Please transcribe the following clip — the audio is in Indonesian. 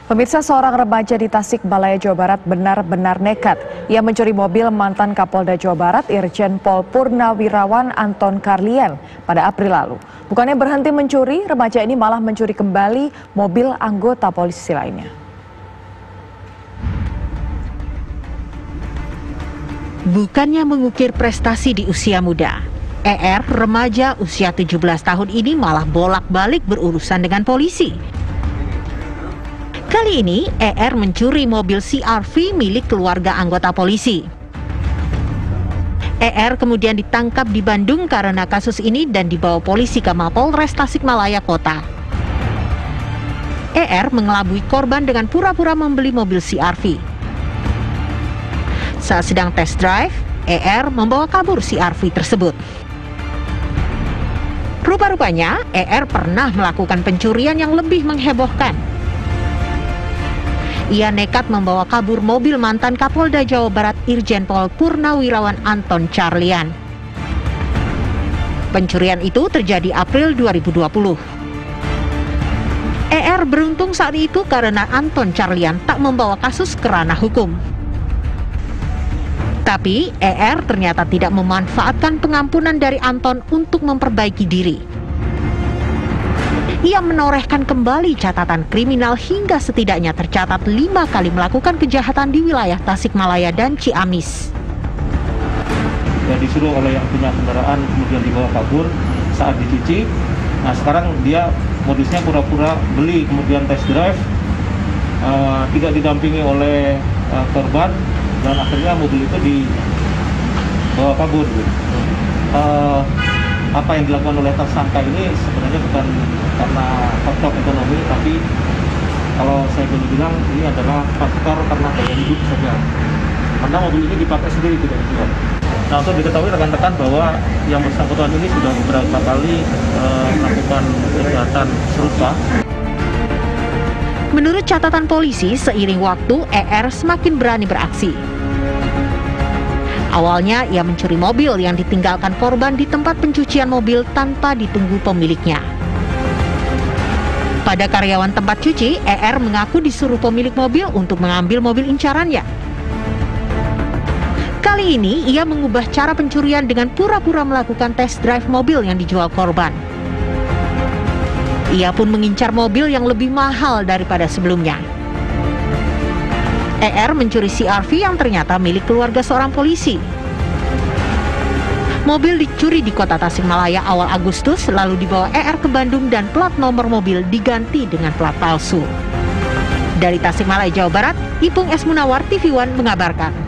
Pemirsa, seorang remaja di Tasikmalaya, Jawa Barat benar-benar nekat. Ia mencuri mobil mantan Kapolda Jawa Barat Irjen Pol Purnawirawan Anton Carlyan pada April lalu. Bukannya berhenti mencuri, remaja ini malah mencuri kembali mobil anggota polisi lainnya. Bukannya mengukir prestasi di usia muda, ER, remaja usia 17 tahun ini malah bolak-balik berurusan dengan polisi. Kali ini, ER mencuri mobil CR-V milik keluarga anggota polisi. ER kemudian ditangkap di Bandung karena kasus ini dan dibawa polisi ke Mapolres Tasikmalaya Kota. ER mengelabui korban dengan pura-pura membeli mobil CR-V. Saat sedang test drive, ER membawa kabur CR-V tersebut. Rupa-rupanya, ER pernah melakukan pencurian yang lebih menghebohkan. Ia nekat membawa kabur mobil mantan Kapolda Jawa Barat Irjen Pol Purnawirawan Anton Carlyan. Pencurian itu terjadi April 2020. ER beruntung saat itu karena Anton Carlyan tak membawa kasus ke ranah hukum. Tapi ER ternyata tidak memanfaatkan pengampunan dari Anton untuk memperbaiki diri. Ia menorehkan kembali catatan kriminal hingga setidaknya tercatat 5 kali melakukan kejahatan di wilayah Tasikmalaya dan Ciamis. Ya, disuruh oleh yang punya kendaraan kemudian dibawa kabur saat dicuci. Nah, sekarang dia modusnya pura-pura beli kemudian test drive, tidak didampingi oleh korban, dan akhirnya mobil itu dibawa kabur. Apa yang dilakukan oleh tersangka ini sebenarnya bukan karena faktor ekonomi, tapi kalau saya boleh bilang ini adalah faktor karena gaya hidup saja. Karena mobil ini dipakai sendiri, tidak dijual. Nah, untuk diketahui rekan-rekan bahwa yang bersangkutan ini sudah beberapa kali melakukan kejahatan serupa. Menurut catatan polisi, seiring waktu ER semakin berani beraksi. Awalnya ia mencuri mobil yang ditinggalkan korban di tempat pencucian mobil tanpa ditunggu pemiliknya. Pada karyawan tempat cuci, ER mengaku disuruh pemilik mobil untuk mengambil mobil incarannya. Kali ini ia mengubah cara pencurian dengan pura-pura melakukan test drive mobil yang dijual korban. Ia pun mengincar mobil yang lebih mahal daripada sebelumnya. ER mencuri CR-V yang ternyata milik keluarga seorang polisi. Mobil dicuri di kota Tasikmalaya awal Agustus, lalu dibawa ER ke Bandung dan plat nomor mobil diganti dengan plat palsu. Dari Tasikmalaya, Jawa Barat, Ipung S. Munawar, TV One mengabarkan.